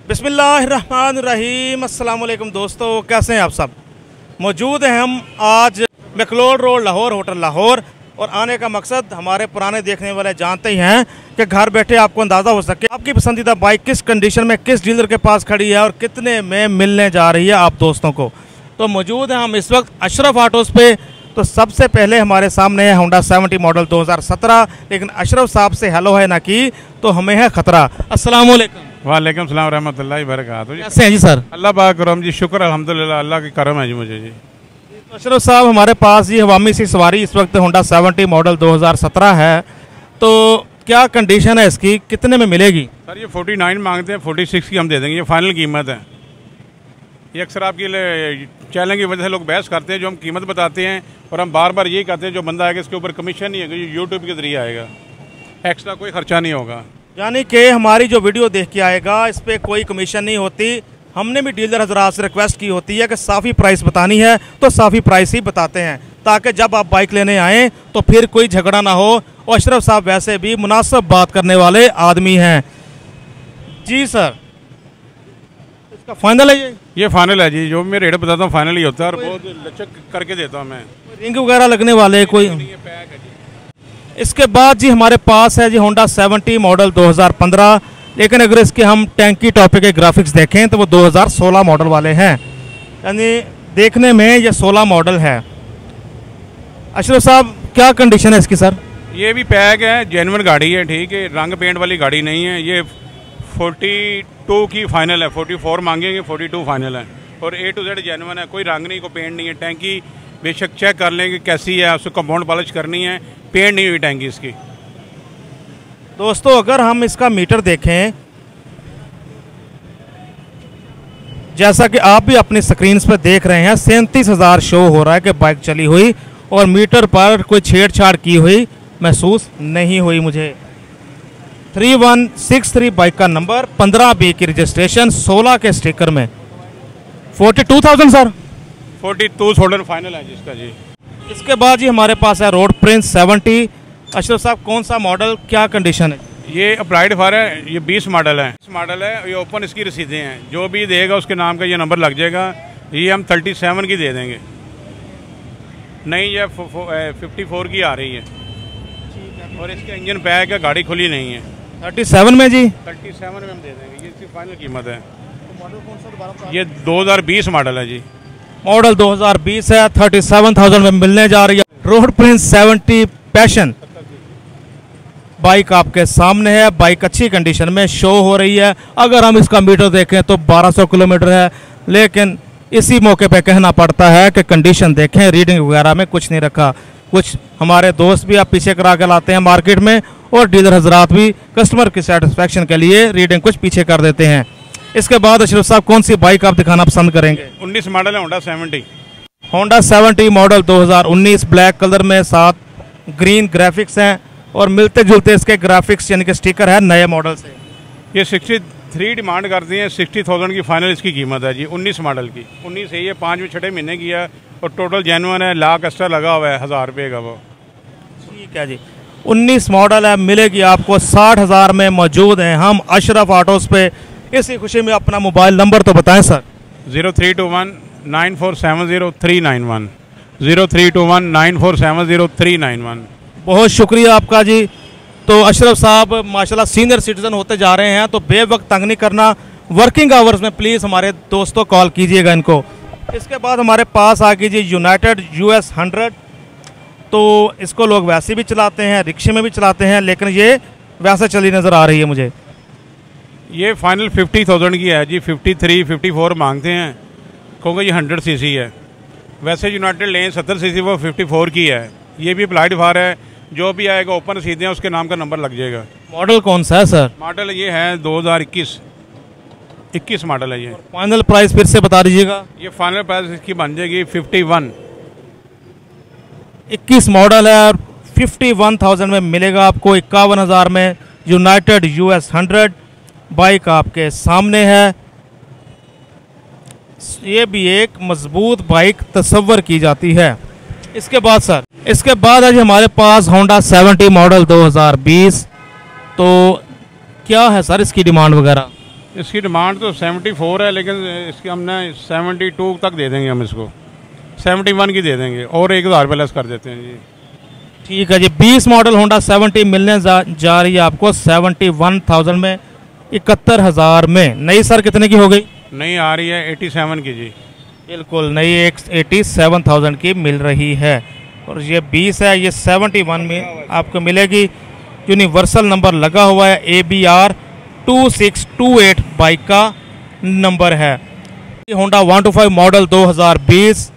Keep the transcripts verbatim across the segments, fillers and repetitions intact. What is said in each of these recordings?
बिस्मिल्लाहिर्रहमानिर्रहीम, अस्सलाम वालेकुम दोस्तों, कैसे हैं आप सब। मौजूद हैं हम आज McLeod road Lahore, hotel Lahore. और आने का मकसद हमारे पुराने देखने वाले जानते ही हैं कि घर बैठे आपको अंदाज़ा हो सके आपकी पसंदीदा बाइक किस कंडीशन में किस डीलर के पास खड़ी है और कितने में मिलने जा रही है आप दोस्तों को। तो मौजूद हैं हम इस वक्त अशरफ ऑटोज़ पे। तो सबसे पहले हमारे सामने है होंडा सेवेंटी मॉडल दो हज़ार सत्रह। लेकिन अशरफ साहब से हेलो है ना कि तो हमें है ख़तरा। अस्सलाम वालेकुम। वालेकुम सलाम रहमतुल्लाहि व बरकातुहू। कैसे हैं जी सर? अल्लाह पाक करम जी, शुक्र अल्हम्दुलिल्लाह, अल्लाह की करम है जी मुझे जी। अशरफ साहब, हमारे पास ये हवामी सी सवारी इस वक्त होंडा सेवेंटी मॉडल दो हज़ार सत्रह है, तो क्या कंडीशन है इसकी, कितने में मिलेगी? सर ये उनचास मांगते हैं, छियालीस की हम दे देंगे, ये फाइनल कीमत है। ये अक्सर आपके लिए चैनल की वजह से लोग बहस करते हैं, जो हम कीमत बताते हैं और हम बार बार यही कहते हैं जो बंदा आएगा इसके ऊपर कमीशन नहीं है, यूट्यूब के जरिए आएगा, एक्स्ट्रा कोई खर्चा नहीं होगा। यानी कि हमारी जो वीडियो देख के आएगा इस पर कोई कमीशन नहीं होती। हमने भी डीलर हजरात से रिक्वेस्ट की होती है कि साफ़ी प्राइस बतानी है तो साफ़ी प्राइस ही बताते हैं, ताकि जब आप बाइक लेने आएँ तो फिर कोई झगड़ा ना हो। और अशरफ साहब वैसे भी मुनासिब बात करने वाले आदमी हैं। जी सर, इसका फाइनल है ये? ये फाइनल है जी, जो मैं रेट बताता हूँ फाइनल ही होता है और बहुत लचक करके देता हूँ मैं। रिंग वगैरह लगने वाले कोई? इसके बाद जी हमारे पास है जी होंडा सेवेंटी मॉडल दो हज़ार पंद्रह। लेकिन अगर इसके हम टैंकी टॉपिक के ग्राफिक्स देखें तो वो दो हज़ार सोलह मॉडल वाले हैं, यानी देखने में ये सोलह मॉडल है। अशरफ साहब, क्या कंडीशन है इसकी सर? ये भी पैक है, जेन्युइन गाड़ी है, ठीक है, रंग पेंट वाली गाड़ी नहीं है। ये बयालीस की फाइनल है, चौवालीस मांगेंगे, बयालीस फाइनल है और ए टू जेड जेन्युइन है, कोई रंग नहीं, कोई पेंट नहीं है। टैंकी बेशक चेक कर लेंगे कैसी है, उसको कंपाउंड पॉलिश करनी है, पेंट नहीं हुई टैंकी इसकी। दोस्तों अगर हम इसका मीटर देखें, जैसा कि आप भी अपनी स्क्रीन पर देख रहे हैं, सैंतीस हज़ार शो हो रहा है कि बाइक चली हुई, और मीटर पर कोई छेड़छाड़ की हुई महसूस नहीं हुई मुझे। Three one six three bike का नंबर, पंद्रह बी की रजिस्ट्रेशन, सोलह के स्टिकर में, forty two thousand sir, forty two thousand final है जिसका जी। इसके बाद जी हमारे पास है रोड प्रिंस सेवेंटी। अशरफ साहब, कौन सा मॉडल, क्या कंडीशन है? ये अप्लाइड फार है, ये बीस मॉडल है, बीस मॉडल है, ये ओपन इसकी रसीदें हैं, जो भी देगा उसके नाम का ये नंबर लग जाएगा। ये हम सैंतीस की दे देंगे, नहीं ये चौवन की आ रही है और इसके इंजन पैक है, गाड़ी खुली नहीं है। सैंतीस में जी, सैंतीस में हम दे देंगे, ये इसकी फाइनल कीमत है। ये दो हज़ार बीस मॉडल है जी, मॉडल दो हज़ार बीस है, सैंतीस हज़ार में मिलने जा रही है। Road prince seventy passion bike आपके सामने है, बाइक अच्छी कंडीशन में शो हो रही है। अगर हम इसका मीटर देखें तो बारह सौ किलोमीटर है, लेकिन इसी मौके पे कहना पड़ता है कि कंडीशन देखें, रीडिंग वगैरह में कुछ नहीं रखा। कुछ हमारे दोस्त भी आप पीछे करा के लाते हैं मार्केट में, और डीलर हजरात भी कस्टमर की सेटिस्फेक्शन के लिए रीडिंग कुछ पीछे कर देते हैं। इसके बाद अशरफ साहब, कौन सी बाइक आप दिखाना पसंद करेंगे? उन्नीस मॉडल है Honda seventy. Honda seventy model दो हज़ार उन्नीस, ब्लैक कलर में, साथ ग्रीन ग्राफिक्स हैं और मिलते जुलते इसके ग्राफिक्स यानी कि स्टिकर है नए मॉडल से। ये तिरसठ डिमांड करती हैं, साठ हज़ार की फाइनल इसकी कीमत है जी, उन्नीस मॉडल की। उन्नीस है ये, पाँचवें छठे महीने की है और टोटल जेन्युइन है, लाख एक्स्ट्रा लगा हुआ है, हज़ार रुपये का वो। ठीक है जी, उन्नीस मॉडल है, मिलेगी आपको साठ हज़ार में। मौजूद हैं हम अशरफ ऑटोज़ पे। इसी खुशी में अपना मोबाइल नंबर तो बताएं sir. Zero three two one nine four seven zero three nine one, zero three two one nine four seven zero three nine one. बहुत शुक्रिया आपका जी। तो अशरफ साहब माशाल्लाह सीनियर सिटीज़न होते जा रहे हैं, तो बेवक्त तंग नहीं करना, वर्किंग आवर्स में प्लीज़ हमारे दोस्तों कॉल कीजिएगा इनको। इसके बाद हमारे पास आ कीजिए यूनाइटेड यू एस हंड्रेड। तो इसको लोग वैसे भी चलाते हैं, रिक्शे में भी चलाते हैं, लेकिन ये वैसे चली नज़र आ रही है मुझे। ये फाइनल फिफ्टी थाउजेंड की है जी, फिफ्टी थ्री फिफ्टी फोर मांगते हैं, क्योंकि ये हंड्रेड सी सी है। वैसे यूनाइटेड लेन सत्तर सी सी वो फिफ्टी फोर की है। ये भी अप्लाइड फार है, जो भी आएगा ओपन सीधे हैं उसके नाम का नंबर लग जाएगा। मॉडल कौन सा है सर? मॉडल ये है दो हज़ार इक्कीस, इक्कीस मॉडल है ये। फाइनल प्राइस फिर से बता दीजिएगा। ये फाइनल प्राइस इसकी बन जाएगी फिफ्टी वन। इक्कीस मॉडल है और फिफ्टी वन थाउजेंड में मिलेगा आपको, इक्यावन हज़ार में। United U S hundred bike आपके सामने है। ये भी एक मजबूत बाइक तस्वर की जाती है। इसके बाद सर, इसके बाद आज हमारे पास होंडा सेवेंटी मॉडल दो हज़ार बीस। तो क्या है सर इसकी डिमांड वगैरह? इसकी डिमांड तो सेवेंटी फोर है, लेकिन इसकी हमने सेवेंटी टू तक दे देंगे, हम इसको सेवेंटी वन की दे देंगे और एक हज़ार रुपये लेस कर देते हैं जी। ठीक है जी। बीस मॉडल होंडा सेवेंटी मिलने जा, जा रही है आपको सेवेंटी वन थाउजेंड में, इकहत्तर हज़ार में। नई सर कितने की हो गई? नई आ रही है एटी सेवन की जी। बिल्कुल नई एक एटी सेवन थाउजेंड की मिल रही है। और ये बीस है, ये सेवेंटी वन में आपको मिलेगी। यूनिवर्सल नंबर लगा हुआ है, A B R two six two eight bike का नंबर है। Honda one two five model दो हज़ार बीस,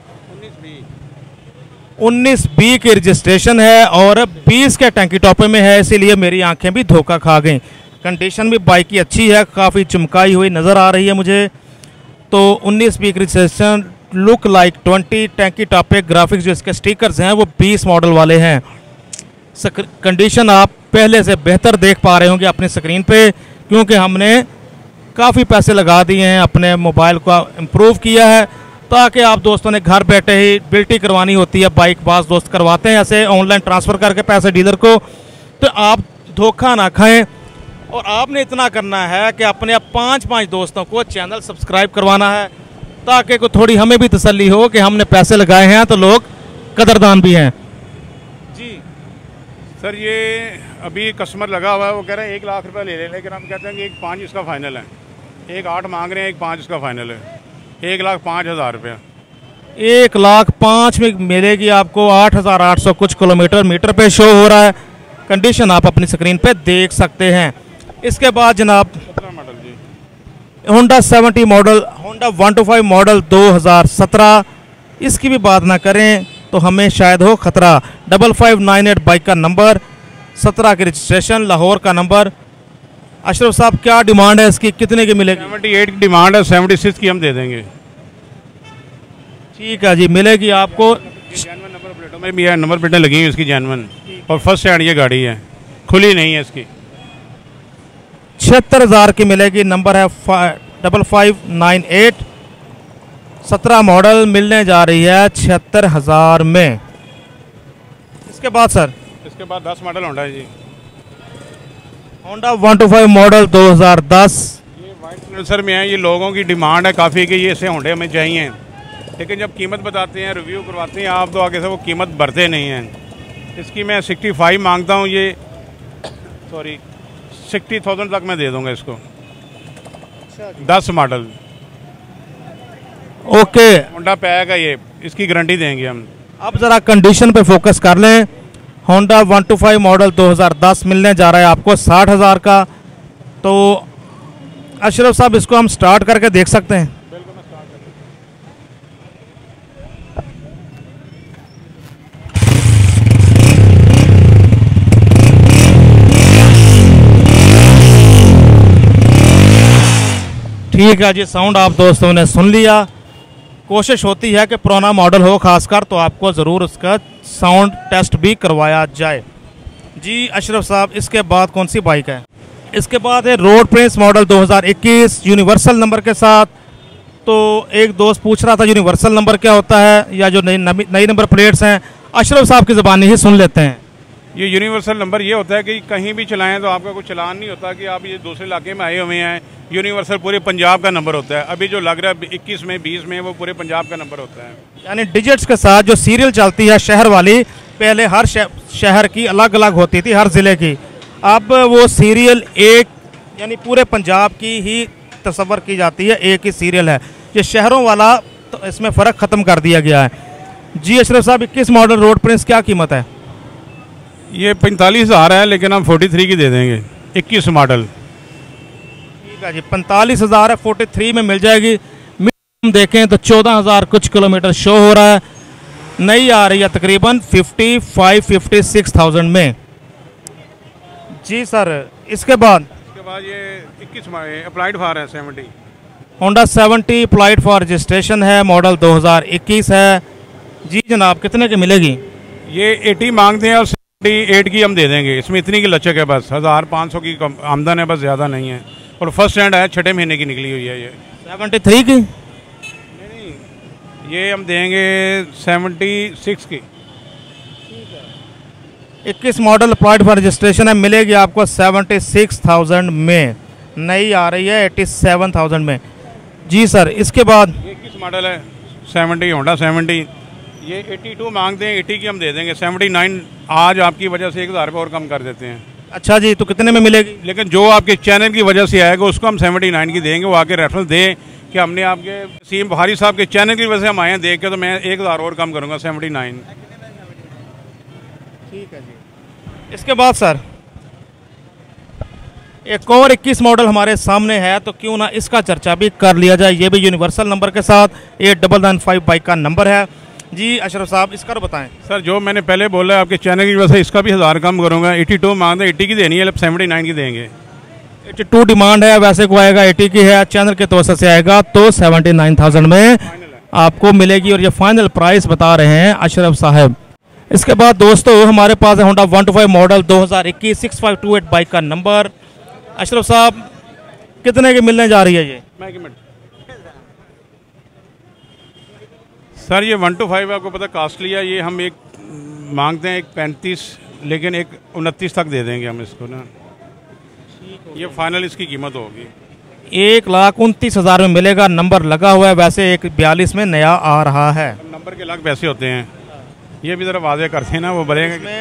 उन्नीस बी की रजिस्ट्रेशन है और बीस के टंकी टॉपे में है, इसीलिए मेरी आंखें भी धोखा खा गई। कंडीशन भी बाइक की अच्छी है, काफ़ी चमकाई हुई नज़र आ रही है मुझे। तो उन्नीस बी की रजिस्ट्रेशन, लुक लाइक ट्वेंटी, टैंकी टॉपे, ग्राफिक्स जो इसके स्टिकर्स हैं वो बीस मॉडल वाले हैं। कंडीशन आप पहले से बेहतर देख पा रहे होंगे अपनी स्क्रीन पे, क्योंकि हमने काफ़ी पैसे लगा दिए हैं, अपने मोबाइल को इम्प्रूव किया है, ताकि आप दोस्तों ने घर बैठे ही बिल्टी करवानी होती है, बाइक बास दोस्त करवाते हैं ऐसे ऑनलाइन ट्रांसफ़र करके पैसे डीलर को, तो आप धोखा ना खाएं। और आपने इतना करना है कि अपने आप पाँच पाँच दोस्तों को चैनल सब्सक्राइब करवाना है, ताकि को थोड़ी हमें भी तसल्ली हो कि हमने पैसे लगाए हैं तो लोग कदरदान भी हैं जी। सर ये अभी कस्टमर लगा हुआ है, वो कह रहे हैं एक लाख रुपए ले लें, लेकिन हम कहते हैं कि एक पाँच इसका फाइनल है। एक आठ मांग रहे हैं, एक पाँच इसका फाइनल है, एक लाख पाँच हज़ार रुपया। एक लाख पाँच में मिलेगी आपको, आठ हज़ार आठ सौ कुछ किलोमीटर मीटर पे शो हो रहा है। कंडीशन आप अपनी स्क्रीन पे देख सकते हैं। इसके बाद जनाब मॉडल जी, Honda seventy model, Honda one two five model दो हज़ार सत्रह, इसकी भी बात ना करें तो हमें शायद हो खतरा। Double five nine eight bike का नंबर, सत्रह की रजिस्ट्रेशन, लाहौर का नंबर। अशरफ साहब क्या डिमांड है इसकी, कितने की मिलेगी? सेवेंटी एट की डिमांड है, सेवेंटी सिक्स की हम दे देंगे। ठीक है जी, मिलेगी आपको। जैनवन नंबर प्लेटों में भी है, नंबर प्लेटें लगी हुई इसकी जैनवन, और फर्स्ट हैंड ये गाड़ी है, खुली नहीं है इसकी। छिहत्तर हज़ार की मिलेगी, नंबर है डबल फाइव नाइन एट, सत्रह मॉडल मिलने जा रही है छिहत्तर हज़ार में। इसके बाद सर, इसके बाद दस मॉडल होंडा है जी, Honda one two five model दो हज़ार दस। ये वाइट सिलेंसर में है। ये लोगों की डिमांड है काफ़ी कि ये ऐसे होंडे हमें चाहिए, लेकिन जब कीमत बताते हैं, रिव्यू करवाते हैं आप, तो आगे से वो कीमत भरते नहीं हैं। इसकी मैं सिक्सटी फाइव मांगता हूँ, ये सॉरी सिक्सटी थाउजेंड तक मैं दे दूंगा इसको। दस मॉडल ओके, होंडा पैक है ये, इसकी गारंटी देंगे हम। अब ज़रा कंडीशन पे फोकस कर लें। Honda one two five model दो हज़ार दस मिलने जा रहा है आपको साठ हज़ार का। तो अशरफ साहब इसको हम स्टार्ट करके देख सकते हैं? बिल्कुल मैं स्टार्ट कर ठीक है जी, साउंड आप दोस्तों ने सुन लिया। कोशिश होती है कि पुराना मॉडल हो खासकर, तो आपको ज़रूर उसका साउंड टेस्ट भी करवाया जाए। जी अशरफ साहब, इसके बाद कौन सी बाइक है? इसके बाद है रोड प्रिंस मॉडल दो हज़ार इक्कीस, यूनिवर्सल नंबर के साथ। तो एक दोस्त पूछ रहा था यूनिवर्सल नंबर क्या होता है, या जो नई नई नंबर प्लेट्स हैं, अशरफ साहब की ज़बानी ही सुन लेते हैं। ये यूनिवर्सल नंबर ये होता है कि कहीं भी चलाएं तो आपका कोई चलान नहीं होता कि आप ये दूसरे इलाके में आए हुए हैं। यूनिवर्सल पूरे पंजाब का नंबर होता है। अभी जो लग रहा है इक्कीस में बीस में, वो पूरे पंजाब का नंबर होता है। यानी डिजिट्स के साथ जो सीरियल चलती है शहर वाली, पहले हर शहर की अलग अलग होती थी, हर ज़िले की। अब वो सीरियल एक, यानी पूरे पंजाब की ही तस्वर की जाती है, एक ही सीरियल है। ये शहरों वाला तो इसमें फ़र्क ख़त्म कर दिया गया है। जी अशरफ साहब, इक्कीस मॉडल रोड प्रिंस क्या कीमत है? ये पैंतालीस हज़ार है, लेकिन हम फोर्टी थ्री की दे देंगे। इक्कीस मॉडल, ठीक है जी, पैंतालीस हज़ार है, फोर्टी थ्री में मिल जाएगी। हम देखें तो चौदह हज़ार कुछ किलोमीटर शो हो रहा है। नई आ रही है तकरीबन fifty five fifty six thousand में। जी सर, इसके बाद इसके बाद ये इक्कीस अप्लाइड फॉर है seventy, Honda seventy applied for registration है, मॉडल दो हज़ार इक्कीस है। जी जनाब, कितने की मिलेगी? ये अस्सी मांगते हैं और अठहत्तर की हम दे देंगे। इसमें इतनी की लचक है, बस हज़ार पाँच सौ की आमदन है, बस ज़्यादा नहीं है। और फर्स्ट हैंड है, छठे महीने की निकली हुई है। ये सेवेंटी थ्री की नहीं नहीं, ये हम देंगे सेवेंटी सिक्स की। इक्कीस मॉडल अप्लाइड फॉर रजिस्ट्रेशन है, मिलेगी आपको सेवेंटी सिक्स थाउजेंड में। नई आ रही है एट्टी सेवन थाउजेंड में। जी सर, इसके बाद ये किस मॉडल है? Seventy, Honda seventy. ये एट्टी टू मांगते हैं, एट्टी की हम दे देंगे। सेवेंटी नाइन आज आपकी वजह से एक हज़ार रुपये और कम कर देते हैं। अच्छा जी, तो कितने में मिलेगी? लेकिन जो आपके चैनल की वजह से आएगा उसको हम सेवेंटी नाइन की देंगे। वो आके रेफरेंस दें कि हमने आपके सीएम बुखारी साहब के चैनल की वजह से हम आए हैं देख के, तो मैं एक हज़ार और कम करूँगा, सेवेंटी नाइन। ठीक है जी। इसके बाद सर एक और इक्कीस मॉडल हमारे सामने है, तो क्यों ना इसका चर्चा भी कर लिया जाए। ये भी यूनिवर्सल नंबर के साथ eight double nine five bike का नंबर है। जी अशरफ साहब, इसका तो बताएं। सर जो मैंने पहले बोला है आपके चैनल की वजह से इसका भी हज़ार कम करूँगा। एट्टी टू मांगते हैं, एट्टी की देनी है, सेवेंटी नाइन की देंगे। एट्टी टू डिमांड है, वैसे को आएगा एटी की है, चैनल के तवसत से आएगा तो सेवेंटी नाइन थाउजेंड में आपको मिलेगी। और ये फाइनल प्राइस बता रहे हैं अशरफ साहब। इसके बाद दोस्तों हमारे पास है Honda one two five model दो हज़ार इक्कीस six five two eight bike का नंबर। अशरफ साहब कितने की मिलने जा रही है ये? सर ये वन टू फाइव आपको पता कास्टली है। ये हम एक मांगते हैं एक पैंतीस, लेकिन एक उनतीस तक दे देंगे हम इसको ना। ये फाइनल इसकी कीमत होगी एक लाख उनतीस हज़ार में मिलेगा। नंबर लगा हुआ है, वैसे एक बयालीस में नया आ रहा है। नंबर के अलग पैसे होते हैं, ये भी ज़रा वाजे करते हैं ना, वो बढ़ेगा।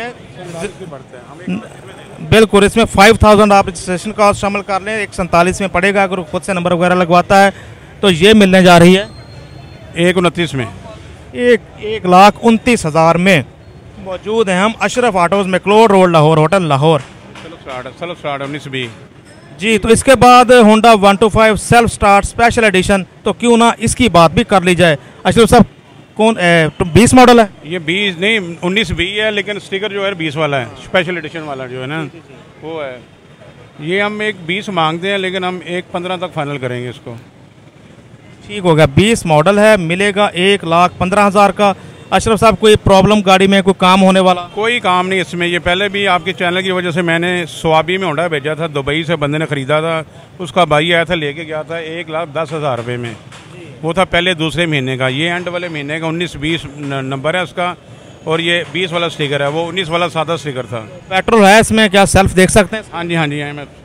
बिल्कुल, इसमें फाइव थाउजेंड आप रजिस्ट्रेशन कॉस्ट शामिल कर लें, एक सैंतालीस में पड़ेगा। अगर खुद से नंबर वगैरह लगवाता है तो ये मिलने जा रही है एक उनतीस में, एक एक लाख उनतीस हज़ार में। मौजूद हैं हम अशरफ ऑटोज़ में, McLeod road Lahore, hotel Lahore. चलो स्टार्ट चलो स्टार्ट उन्नीस बीस। जी, तो इसके बाद Honda one two five self start special edition, तो क्यों ना इसकी बात भी कर ली जाए। अशरफ साहब कौन तो बीस मॉडल है? ये बीस नहीं, उन्नीस बी है, लेकिन स्टिकर जो है बीस वाला है, स्पेशल एडिशन वाला जो है ना वो है। ये हम एक बीस मांगते हैं, लेकिन हम एक पंद्रह तक फाइनल करेंगे इसको। ठीक हो गया, बीस मॉडल है, मिलेगा एक लाख पंद्रह हज़ार का। अशरफ साहब कोई प्रॉब्लम गाड़ी में, कोई काम होने वाला? कोई काम नहीं इसमें। ये पहले भी आपके चैनल की वजह से मैंने स्वाबी में होंडा भेजा था, दुबई से बंदे ने ख़रीदा था, उसका भाई आया था लेके गया था एक लाख दस हज़ार रुपये में। वो था पहले दूसरे महीने का। ये एंड वाले महीने का उन्नीस बीस नंबर है उसका, और ये बीस वाला स्टिकर है, वो उन्नीस वाला सादा स्टिकर था। पेट्रोल है इसमें, क्या सेल्फ देख सकते हैं? हाँ जी हाँ जी हाँ। मैं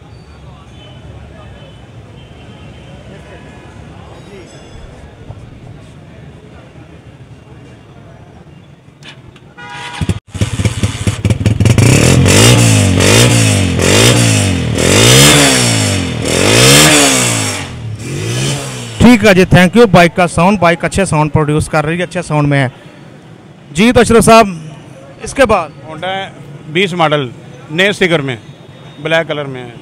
ठीक है जी, थैंक यू। बाइक का साउंड, बाइक अच्छे साउंड प्रोड्यूस कर रही है, अच्छे साउंड में है जी। तो अशरफ साहब इसके बाद होंडा बीस मॉडल नए स्टिकर में ब्लैक कलर में है।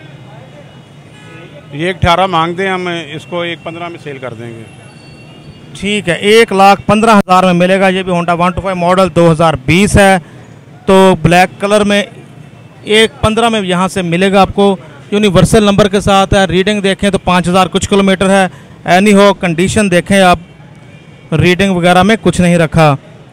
ये एक अठारह मांगते हैं हम, इसको एक पंद्रह में सेल कर देंगे। ठीक है, एक लाख पंद्रह हज़ार में मिलेगा। ये भी Honda one two five model दो हज़ार बीस है, तो ब्लैक कलर में एक पंद्रह में यहाँ से मिलेगा आपको। यूनिवर्सल नंबर के साथ है। रीडिंग देखें तो पाँच हज़ार कुछ किलोमीटर है। एनी हो कंडीशन देखें आप, रीडिंग वगैरह में कुछ नहीं रखा।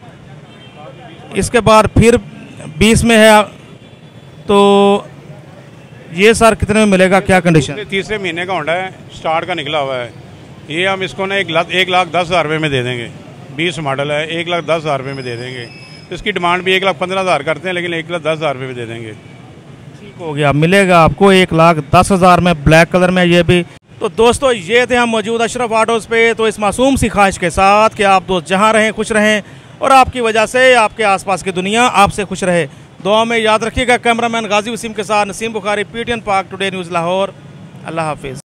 इसके बाद फिर बीस में है, तो ये सर कितने में मिलेगा, क्या कंडीशन? तीसरे महीने का होंडा है, स्टार्ट का निकला हुआ है। ये हम इसको ना एक लाख एक लाख दस हज़ार रुपये में दे देंगे। बीस मॉडल है, एक लाख दस हज़ार रुपये में दे देंगे। इसकी डिमांड भी एक लाख पंद्रह हज़ार करते हैं, लेकिन एक लाख दस हज़ार रुपये में दे देंगे। ठीक हो गया, मिलेगा आपको एक लाख दस हज़ार में, ब्लैक कलर में। ये भी तो दोस्तों ये थे हम मौजूद अशरफ ऑटोज़ पे। तो इस मासूम सी ख्वाहिश के साथ कि आप दोस्त जहाँ रहें खुश रहें, और आपकी वजह से आपके आसपास की दुनिया आपसे खुश रहे। दुआ में याद रखिएगा। कैमरामैन गाजी वसीम के साथ Naseem Bukhari, PTN Pak today news Lahore. अल्लाह हाफिज़।